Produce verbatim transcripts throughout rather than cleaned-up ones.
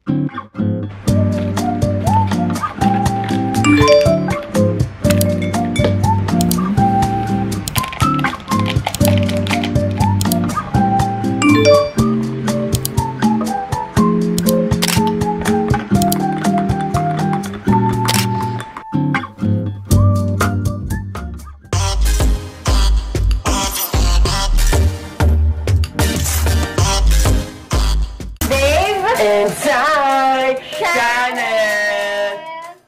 Inside Channel!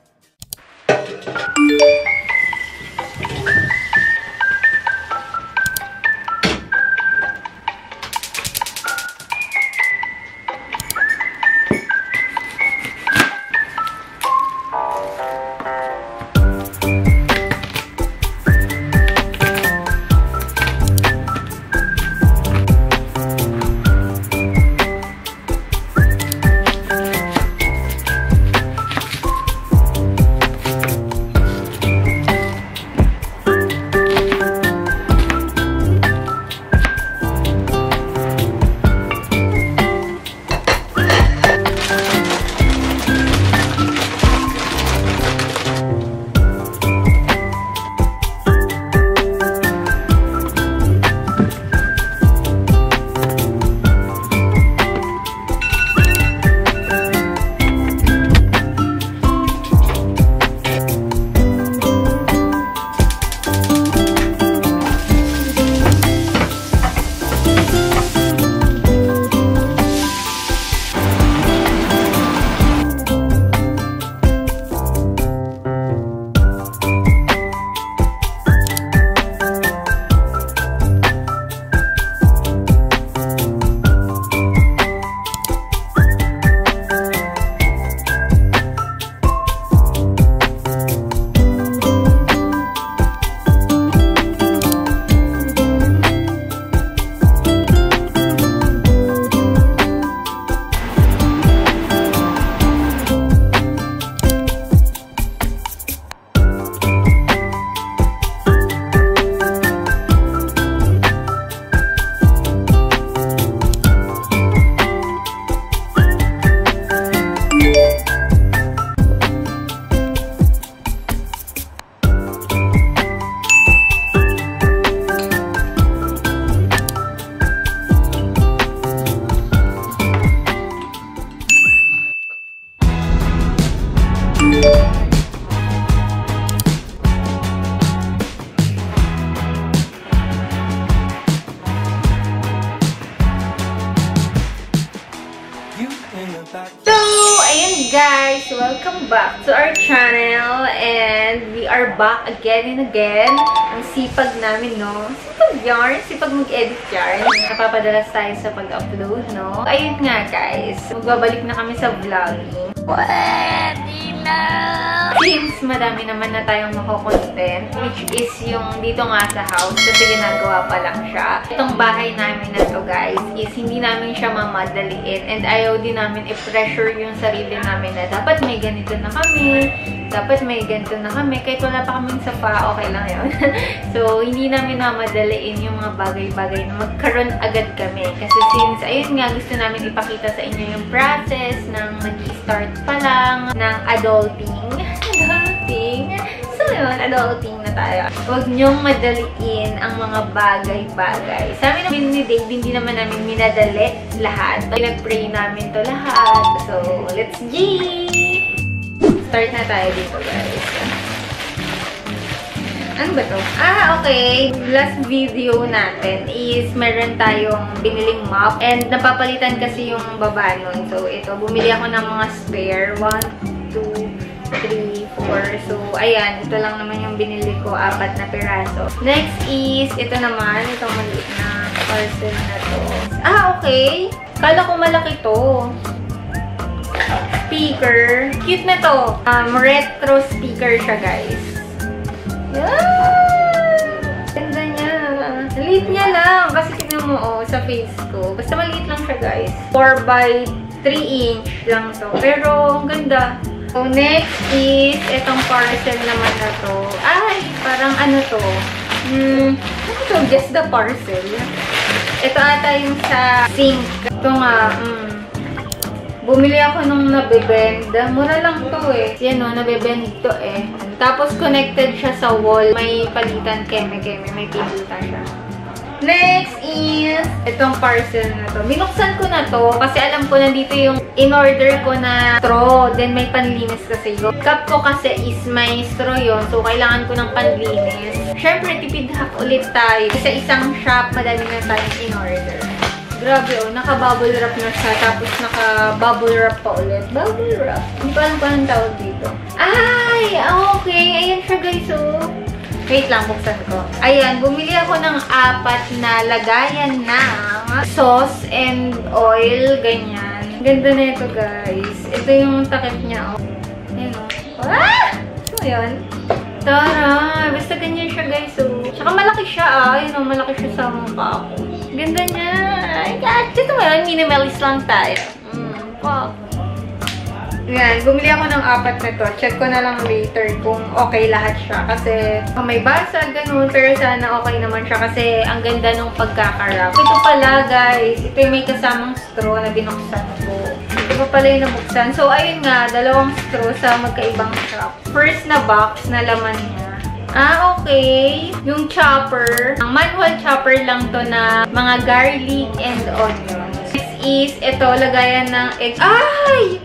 So, ayun guys, welcome back to our channel and we are back again and again. Ang sipag namin, no? Sipag yarn, sipag mag-edit yarn. Napapadalas tayo sa pag-upload, no? Ayun nga guys, magbabalik na kami sa vlogging. Pwede na! Since madami naman na tayong mako-content, which is yung dito nga sa house, kasi ginagawa pa lang siya. Itong bahay namin na to guys, is hindi namin siya mamadaliin and ayaw din namin i-pressure yung sarili namin na dapat may ganito na kami, dapat may ganito na kami. Kahit wala pa kaming sapa, okay lang yun. So, hindi namin mamadaliin yung mga bagay-bagay na magkaroon agad kami. Kasi since, ayun nga, gusto namin ipakita sa inyo yung process ng nag-start pa lang ng adulting. Adulting. So, yun, adulting na tayo. Huwag niyong madaliin ang mga bagay-bagay. Sa amin namin ni Dave, hindi naman namin minadali lahat. Pinag-pray namin to lahat. So, let's G! Start na tayo dito, guys. Ano ba to? Ah, okay. Last video natin is meron tayong biniling mop. And napapalitan kasi yung baba nun. So, ito. Bumili ako ng mga spare. one, two, three, four. So, ayan. Ito lang naman yung binili ko. Apat na piraso. Next is, ito naman. Itong maliit na parcel na to. Ah, okay. Kala ko malaki to. Speaker. Cute na to. Um, retro speaker siya, guys. Yan! Ganda niya. Maliit niya lang. Kasi tignan mo, oh, sa face ko. Basta maliit lang siya, guys. four by three inch lang to. Pero, ang ganda. So, next is, itong parcel naman na to. Ay, parang ano to? Hmm, ano to? Just the parcel. Ito ata yung sa sink. Ito nga, hmm. Bumili ako nung nabebend. Mura lang to eh. Yan o, nabebend to eh. Tapos connected siya sa wall. May palitan, keme-keme. May pindutan siya. Next is itong parcel na to. Binuksan ko na to kasi alam ko nandito yung in-order ko na straw. Then may panlinis kasi yun. Cup ko kasi is may straw yun. So, kailangan ko ng panlinis. Siyempre, tipid hack ulit tayo. Sa isang shop, madami na tayong in-order. Grabe oh, naka-bubble wrap na siya. Tapos naka-bubble wrap pa ulit. Bubble wrap? Hindi ko alam kung anong tawag dito. Ay! Okay. Ayan siya guys oh. Wait lang, buksan ko. Ayan, bumili ako ng apat na lagayan ng sauce and oil, ganyan. Ganda na ito, guys. Ito yung takip niya, oh. Ayan, oh. Ah! So, yun. Tara! Basta ganyan siya, guys, oh. Tsaka malaki siya, ah. Ayan, oh, malaki siya sa mukha ko. Ganda niya. Ay, gosh. Ito mo yun, minimalist lang tayo. Mm, pop. Yan, bumili ako ng apat na to. Check ko na lang later kung okay lahat siya. Kasi oh, may basag, ganun. Pero sana okay naman siya kasi ang ganda nung pagkakarap. Ito pala, guys. Ito yung may kasamang straw na binuksan ko. Ito pa pala yung nabuksan. So, ayun nga, dalawang straw sa magkaibang shop. First na box na laman niya. Ah, okay. Yung chopper. Ang manual chopper lang to na mga garlic and onions. This is, ito, lagayan ng egg. Ay!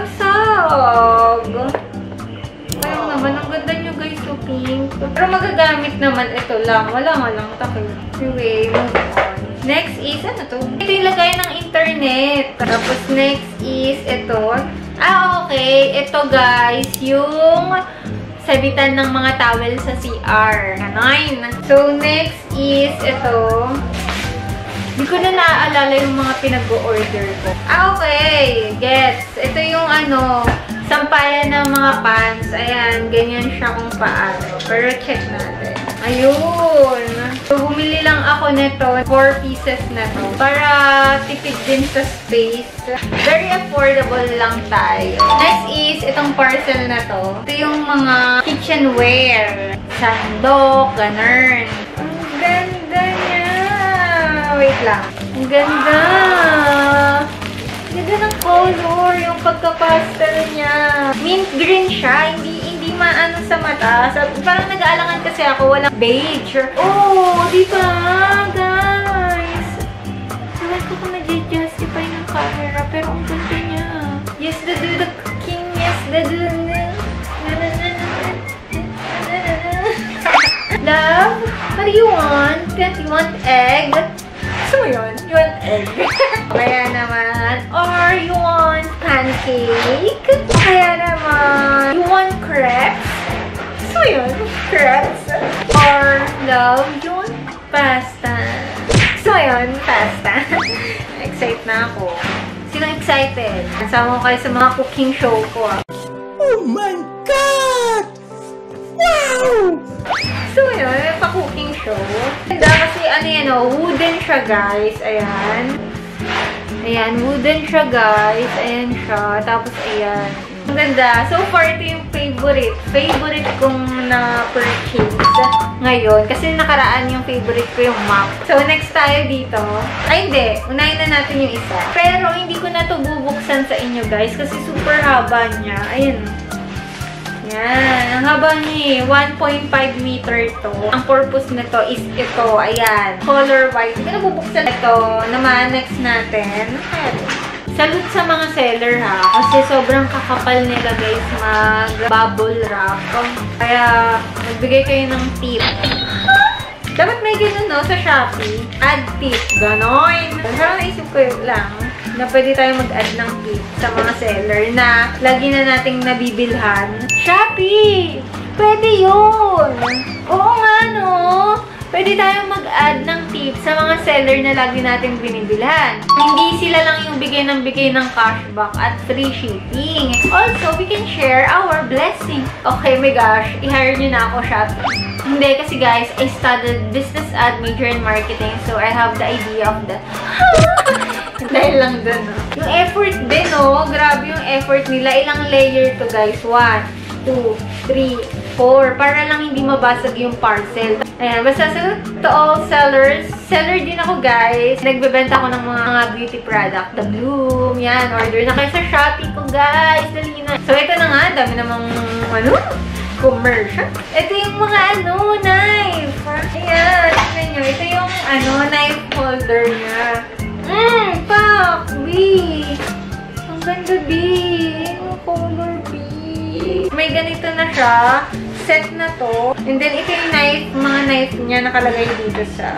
Basag! Ayun naman, ang ganda nyo guys, so pink. Pero magagamit naman ito lang. Wala nga lang takil. Anyway, move on. Next is, ano to? Ito yung lagay ng internet. Tapos next is, ito. Ah, okay. Ito guys, yung sabitan ng mga towel sa C R. Nine. So, next is, ito. Hindi ko na naaalala yung mga pinag-o-order ko. Ah, okay. Gets. Ito yung ano, sampayan ng mga pants. Ayan, ganyan siya kung paano. Pero check natin. Ayun. So, bumili lang ako nito. Four pieces na to. Para tipid din sa space. Very affordable lang tayo. Next is, itong parcel na to. Ito yung mga kitchenware. Sandok, ganun. Ang ganda niya. Wait lang. Ang ganda! Ang ganda ng color. Yung pagka-pastel niya. Mint green siya. Hindi hindi maano sa mata. So, parang nag-aalangan kasi ako. Walang beige. Oh, di ba? Guys. Sabi ko kung nag-justify ng camera. Pero ang ganda niya. Yes, the do the king. Yes, the do the... Love, what do you want? You want egg? So yun, you want egg. Kaya naman, or you want pancake. Kaya naman, you want crepes. So yun, crepes. Or love, you want pasta. So yun, pasta. Excited na ako. Sino excited? Kasama ko kayo sa mga cooking show ko. Oh my God! Wow! So, yun, may pa-cooking show. Ganda kasi, ano yan, oh, wooden siya, guys. Ayan. Ayan, wooden siya, guys. Ayan siya. Tapos, ayan. Ang ganda. So far, ito yung favorite. Favorite kong na-purchase ngayon. Kasi nakaraan yung favorite ko yung map. So, next tayo dito. Ay, hindi. Unahin na natin yung isa. Pero, hindi ko na ito bubuksan sa inyo, guys. Kasi super haba niya. Ayan. Yan. Ang haba niya, one point five meter to. Ang purpose nito is ito. Ayan. Color white. Hindi na bubuksan ito. Naman, next natin. Salute sa mga seller ha. Kasi sobrang kakapal nila guys mag-bubble wrap. Kaya, magbigay kayo ng tip. Dapat may ganun no sa Shopee. Add tip. Ganon. Pero naisip ko lang na pwede tayo mag-add ng tip sa mga seller na lagi na nating nabibilhan. Shopee! Pwede yun! Oo nga, no? Pwede tayong mag-add ng tip sa mga seller na lagi nating binibilhan. Hindi sila lang yung bigay ng bigay ng cashback at free shipping. Also, we can share our blessing. Okay, my gosh. I-hire nyo na ako, Shopee. Hindi, kasi guys, I studied business ad major in marketing. So, I have the idea of that. Dahil lang dun, no? Yung effort din, no? Grabe yung effort nila. Ilang layer to, guys? One, two, three, four para lang hindi mabasag yung parcel. Ayan, basta sa to all sellers, seller din ako guys. Nagbebenta ako ng mga, mga beauty product. The Bloom, yan. Order na kayo sa Shopee ko guys. Dali na. So ito na nga, dami namang ano, commercial. Ito yung mga ano, knife. Ayan, tignan nyo. Ito yung ano, knife holder niya. Mmm, pak, B. Ang ganda, B. Yung color, B. May ganito na siya. Set na to. And then, ito yung knife, mga knife niya nakalagay dito sa...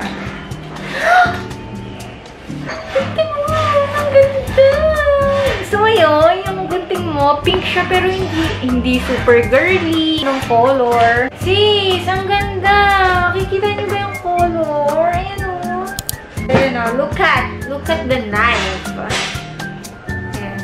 Gunting mo! Ang ganda! Gusto mo yun? Yung gunting mo, pink siya pero hindi hindi super girly. Yung color. Sis, ang ganda! Kikita niyo ba yung color? Ayan o. Ayan o. Look at. Look at the knife. Ayan.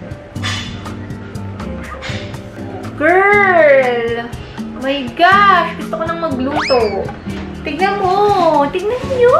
Girl! Oh my gosh! Gusto ko nang magluto. Tignan mo! Tignan niyo!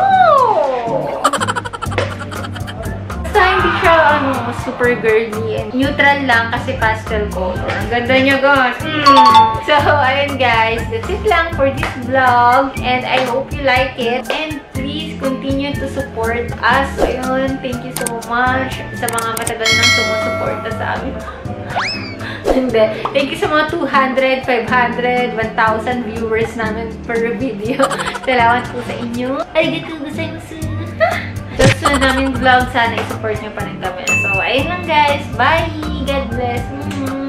Basta hindi siya ano, super girly and neutral lang kasi pastel color. Ang ganda niya guys! Mm. So, ayun guys. That's it lang for this vlog and I hope you like it. And please continue to support us. So, ayun. Thank you so much sa mga matagal nang sumusuporta sa amin. Hindi. Thank you sa mga two hundred, five hundred, one thousand viewers namin per video. Salamat po sa inyo. Arigatou gozaimasu. Sa sunod namin vlog, sana i-support nyo pa rin kami. So, ayun lang guys. Bye! God bless! Mm-hmm.